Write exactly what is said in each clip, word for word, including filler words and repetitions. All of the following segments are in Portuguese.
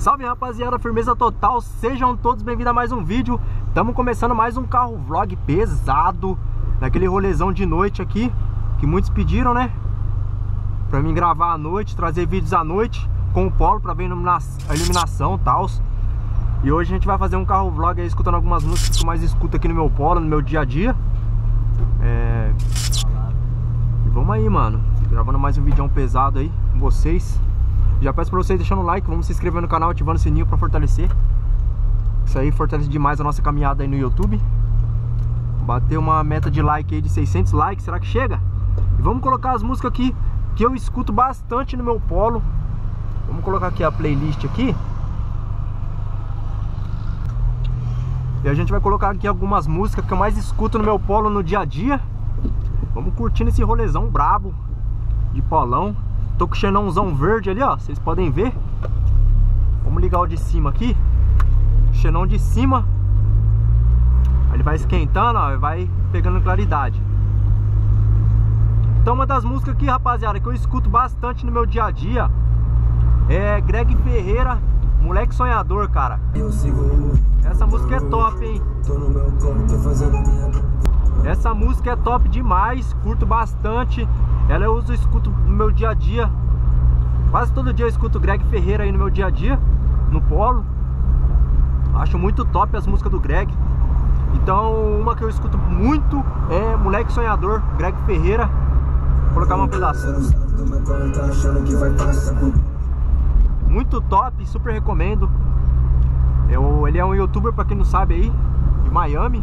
Salve rapaziada, firmeza total, sejam todos bem-vindos a mais um vídeo. Estamos começando mais um carro vlog pesado, naquele rolezão de noite aqui, que muitos pediram, né? Pra mim gravar à noite, trazer vídeos à noite com o Polo pra ver a iluminação e tal. E hoje a gente vai fazer um carro vlog aí, escutando algumas músicas que eu mais escuto aqui no meu Polo, no meu dia a dia. É... E vamos aí, mano, gravando mais um vídeo pesado aí com vocês. Já peço pra vocês deixando o like, vamos se inscrever no canal, ativando o sininho pra fortalecer. Isso aí fortalece demais a nossa caminhada aí no YouTube. Bater uma meta de like aí de seiscentos likes, será que chega? E vamos colocar as músicas aqui que eu escuto bastante no meu Polo. Vamos colocar aqui a playlist aqui. E a gente vai colocar aqui algumas músicas que eu mais escuto no meu Polo no dia a dia. Vamos curtindo esse rolezão brabo de polão. Tô com o xenãozão verde ali, ó, vocês podem ver. Vamos ligar o de cima aqui. Xenão de cima. Ele vai esquentando, ó, vai pegando claridade. Então uma das músicas aqui, rapaziada, que eu escuto bastante no meu dia a dia é Greg Ferreira, Moleque Sonhador, cara. Essa música é top, hein? Essa música é top demais, curto bastante. Ela eu uso, escuto no meu dia a dia. Quase todo dia eu escuto Greg Ferreira aí no meu dia a dia, no Polo. Acho muito top as músicas do Greg. Então uma que eu escuto muito é Moleque Sonhador, Greg Ferreira. Vou colocar uma pedaço. Muito top, super recomendo. Eu, ele é um youtuber, pra quem não sabe aí, de Miami.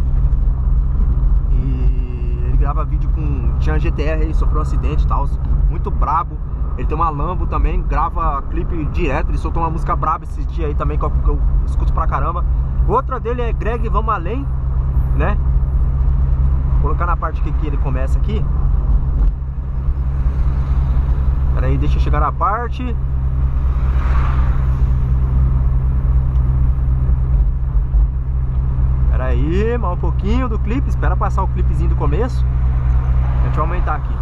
Grava vídeo com... Tinha G T R, ele sofreu um acidente e tal, muito brabo. Ele tem uma Lambo também, grava clipe direto. Ele soltou uma música braba esses dias aí também, que eu, que eu escuto pra caramba. Outra dele é Greg Vamos Além, né? Vou colocar na parte que, que ele começa aqui. Pera aí, deixa eu chegar na parte. Pera aí, mais um pouquinho do clipe. Espera passar o clipezinho do começo. A gente vai aumentar aqui.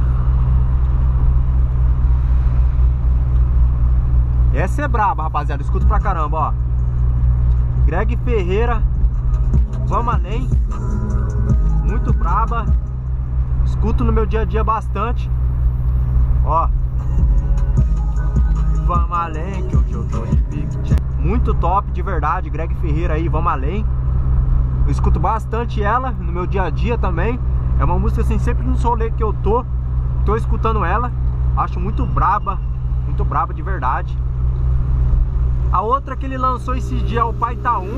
Essa é braba, rapaziada. Escuto pra caramba, ó. Greg Ferreira, Vamos Além. Muito braba. Escuto no meu dia a dia bastante. Ó. Vamos além, que hoje eu tô de pique. Muito top, de verdade. Greg Ferreira aí, Vamos Além. Eu escuto bastante ela no meu dia a dia também. É uma música assim, sempre nos rolês que eu tô, tô escutando ela. Acho muito braba, muito braba de verdade. A outra que ele lançou esse dia é o Pai Tá Um.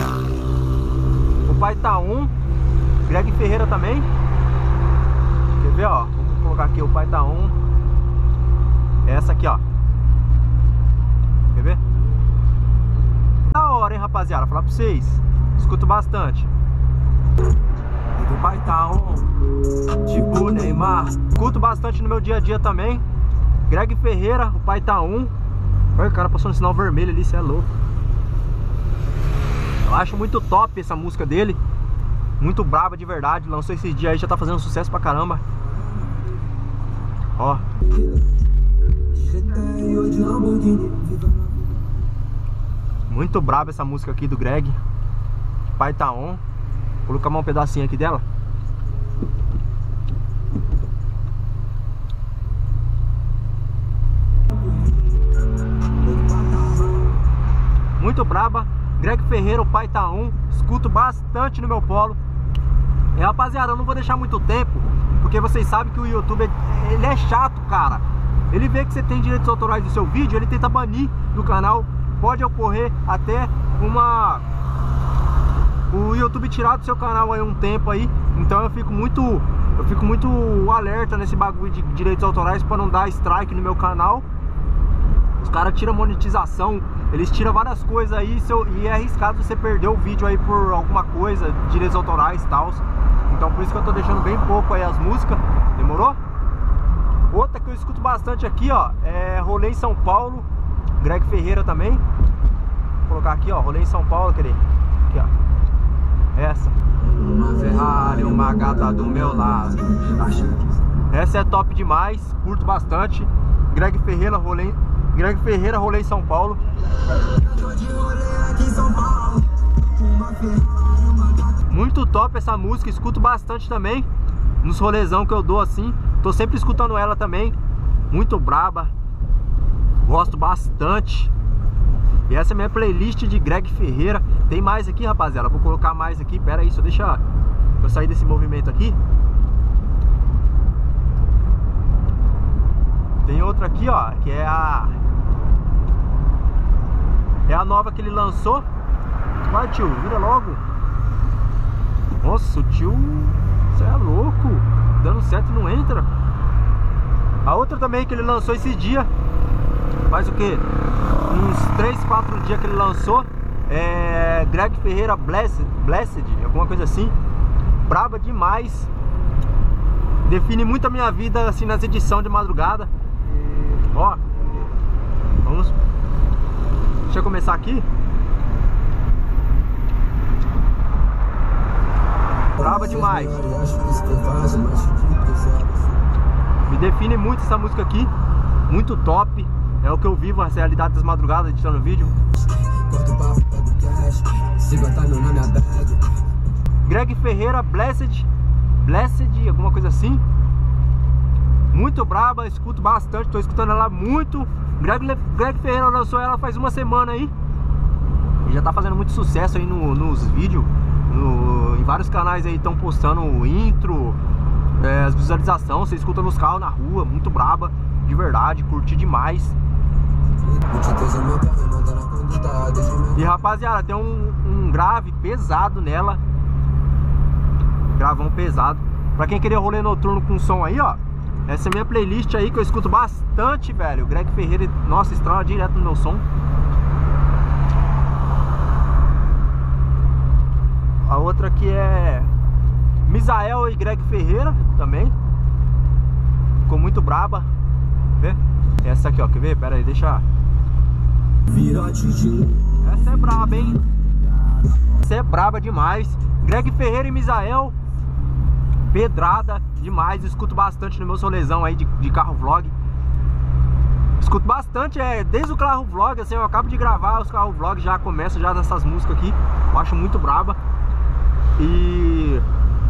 O Pai Tá Um, Greg Ferreira também. Quer ver, ó? Vamos colocar aqui o Pai Tá Um. Essa aqui, ó. Quer ver? Da hora, hein, rapaziada? Falar pra vocês. Escuto bastante. O Pai Tá Um, tipo Neymar. Escuto bastante no meu dia a dia também. Greg Ferreira, o Pai Tá Um. Olha, o cara passou no sinal vermelho ali, cê é louco. Eu acho muito top essa música dele. Muito braba de verdade. Lançou esses dias aí, já tá fazendo sucesso pra caramba. Ó. Muito braba essa música aqui do Greg. Pai Tá On. Vou colocar um pedacinho aqui dela. Muito braba. Greg Ferreira, o Pai Tá Um. Escuto bastante no meu Polo. E rapaziada, eu não vou deixar muito tempo, porque vocês sabem que o YouTube é, ele é chato, cara. Ele vê que você tem direitos autorais do seu vídeo, ele tenta banir do canal. Pode ocorrer até uma... o YouTube tirar do seu canal aí um tempo aí. Então eu fico muito Eu fico muito alerta nesse bagulho de direitos autorais pra não dar strike no meu canal. Os caras tiram monetização, eles tiram várias coisas aí, seu, e é arriscado você perder o vídeo aí por alguma coisa, direitos autorais e tal. Então por isso que eu tô deixando bem pouco aí as músicas. Demorou? Outra que eu escuto bastante aqui, ó, é Rolê em São Paulo, Greg Ferreira também. Vou colocar aqui, ó, Rolê em São Paulo, querido. Aqui, ó. Essa. Uma Ferrari, uma gata do meu lado. Essa é top demais, curto bastante. Greg Ferreira, Rolê, Greg Ferreira, Rolê em São Paulo. Muito top essa música, escuto bastante também nos rolezão que eu dou assim. Tô sempre escutando ela também. Muito braba. Gosto bastante. E essa é a minha playlist de Greg Ferreira. Tem mais aqui, rapaziada. Vou colocar mais aqui. Pera aí, só deixa eu sair desse movimento aqui. Tem outra aqui, ó, que é a É a nova que ele lançou. Vai, tio, vira logo. Nossa, o tio, você é louco. Dando certo e não entra. A outra também que ele lançou esse dia. Faz o que? Uns três, quatro dias que ele lançou. É Greg Ferreira Blessed, Blessed, alguma coisa assim. Braba demais. Define muito a minha vida assim nas edições de madrugada. Ó, vamos. Deixa eu começar aqui. Braba demais. Me define muito essa música aqui. Muito top. É o que eu vivo, a realidade das madrugadas editando vídeo. Greg Ferreira Blessed, Blessed, alguma coisa assim. Muito braba, escuto bastante, tô escutando ela muito. Greg, Greg Ferreira lançou ela faz uma semana aí. E já tá fazendo muito sucesso aí no, nos vídeos. No, em vários canais aí estão postando o intro, é, as visualizações. Você escuta nos carros, na rua, muito braba. De verdade, curti demais. E rapaziada, tem um, um grave pesado nela. Gravão pesado. Pra quem queria rolê noturno com som aí, ó. Essa é a minha playlist aí que eu escuto bastante, velho. Greg Ferreira, nossa, estrala direto no meu som. A outra aqui é Misael e Greg Ferreira também. Ficou muito braba. Vê? Essa aqui, ó, quer ver? Pera aí, deixa. Essa é braba, hein? Essa é braba demais. Greg Ferreira e Misael. Pedrada demais. Escuto bastante no meu rolezão aí de, de carro vlog. Escuto bastante, é, desde o carro vlog, assim, eu acabo de gravar os carro vlog, já começo já dessas músicas aqui. Eu acho muito braba. E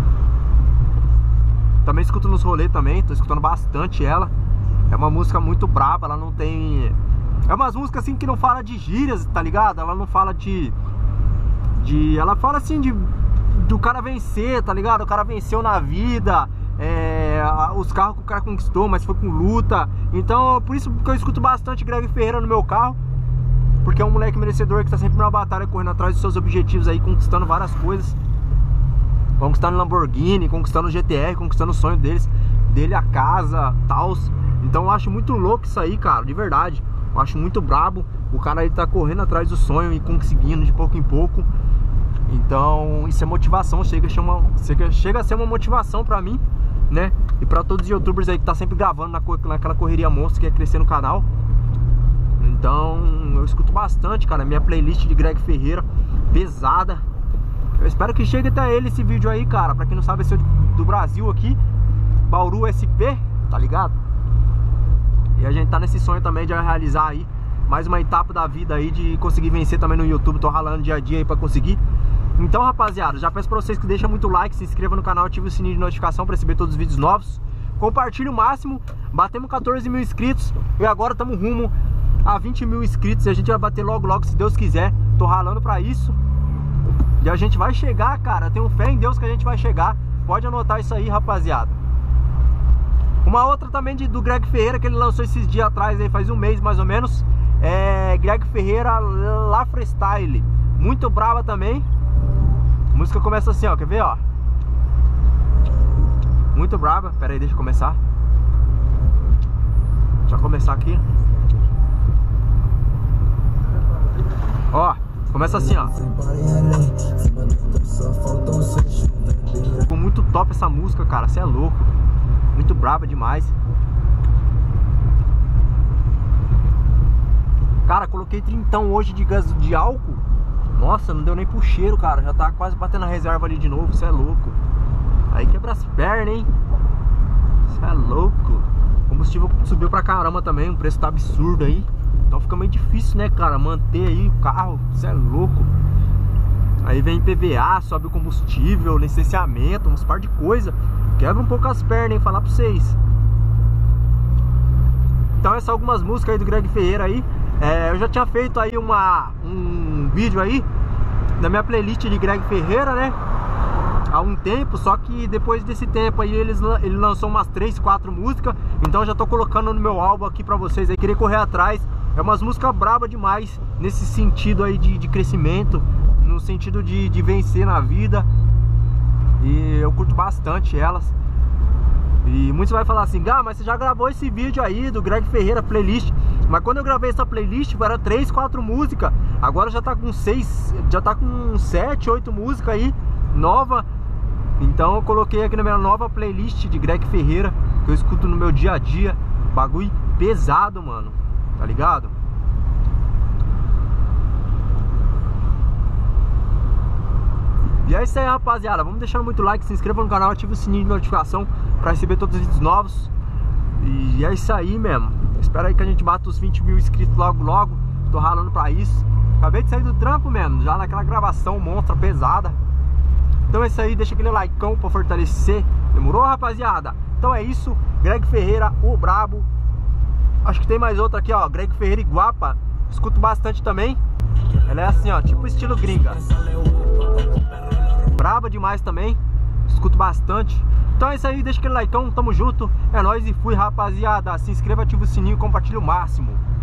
também escuto nos rolês também, tô escutando bastante ela. É uma música muito braba, ela não tem... É umas músicas assim que não fala de gírias, tá ligado? Ela não fala de... de... Ela fala assim de... do cara vencer, tá ligado? O cara venceu na vida, é... os carros que o cara conquistou, mas foi com luta. Então, por isso que eu escuto bastante Greg Ferreira no meu carro. Porque é um moleque merecedor que tá sempre numa batalha, correndo atrás dos seus objetivos aí, conquistando várias coisas. Conquistando Lamborghini, conquistando G T R, conquistando o sonho deles, dele, a casa, tals. Então eu acho muito louco isso aí, cara, de verdade. Eu acho muito brabo. O cara aí tá correndo atrás do sonho e conseguindo de pouco em pouco. Então isso é motivação, chega a, chamar, chega a ser uma motivação pra mim, né? E pra todos os youtubers aí que tá sempre gravando na, naquela correria monstro que é crescer no canal. Então eu escuto bastante, cara. Minha playlist de Greg Ferreira, pesada. Eu espero que chegue até ele esse vídeo aí, cara. Pra quem não sabe, esse é do Brasil aqui, Bauru S P, tá ligado? E a gente tá nesse sonho também de realizar aí mais uma etapa da vida aí, de conseguir vencer também no YouTube. Tô ralando dia a dia aí pra conseguir. Então, rapaziada, já peço pra vocês que deixem muito like, se inscreva no canal, ative o sininho de notificação pra receber todos os vídeos novos. Compartilhe o máximo. Batemos quatorze mil inscritos e agora estamos rumo a vinte mil inscritos. E a gente vai bater logo, logo, se Deus quiser. Tô ralando pra isso. E a gente vai chegar, cara. Eu tenho fé em Deus que a gente vai chegar. Pode anotar isso aí, rapaziada. Uma outra também de, do Greg Ferreira, que ele lançou esses dias atrás, aí, faz um mês mais ou menos. É Greg Ferreira La Freestyle. Muito brava também. A música começa assim, ó. Quer ver, ó? Muito brava. Pera aí, deixa eu começar. Deixa eu começar aqui. Ó, começa assim, ó. Ficou muito top essa música, cara. Você é louco. Muito braba demais. Cara, coloquei trintão hoje de gás de álcool. Nossa, não deu nem pro cheiro, cara. Já tá quase batendo a reserva ali de novo. Você é louco. Aí quebra as pernas, hein? Você é louco. O combustível subiu pra caramba também. O preço tá absurdo aí. Então fica meio difícil, né, cara, manter aí o carro, você é louco. Aí vem I P V A, sobe o combustível, licenciamento, uns par de coisa. Quebra um pouco as pernas, hein, falar pra vocês. Então essas algumas músicas aí do Greg Ferreira aí. É, eu já tinha feito aí uma, um vídeo aí da minha playlist de Greg Ferreira, né, há um tempo, só que depois desse tempo aí eles, ele lançou umas três, quatro músicas. Então eu já tô colocando no meu álbum aqui pra vocês aí, querer correr atrás. É umas músicas braba demais, nesse sentido aí de, de crescimento, no sentido de, de vencer na vida. E eu curto bastante elas. E muitos vai falar assim: Gá, mas você já gravou esse vídeo aí do Greg Ferreira playlist. Mas quando eu gravei essa playlist era três, quatro músicas. Agora já tá com seis, já tá com sete, oito músicas aí, nova. Então eu coloquei aqui na minha nova playlist de Greg Ferreira, que eu escuto no meu dia a dia. Bagulho pesado, mano, tá ligado? E é isso aí, rapaziada. Vamos deixando muito like, se inscreva no canal, ative o sininho de notificação pra receber todos os vídeos novos. E é isso aí mesmo. Espero aí que a gente bata os vinte mil inscritos logo logo. Tô ralando pra isso. Acabei de sair do trampo mesmo, já naquela gravação monstra pesada. Então é isso aí, deixa aquele likeão pra fortalecer. Demorou, rapaziada? Então é isso, Greg Ferreira, o brabo. Acho que tem mais outra aqui, ó, Greg Ferreira Iguapa. Escuto bastante também. Ela é assim, ó, tipo estilo gringa. Braba demais também. Escuto bastante. Então é isso aí, deixa aquele likeão, tamo junto. É nóis e fui, rapaziada. Se inscreva, ativa o sininho e compartilha o máximo.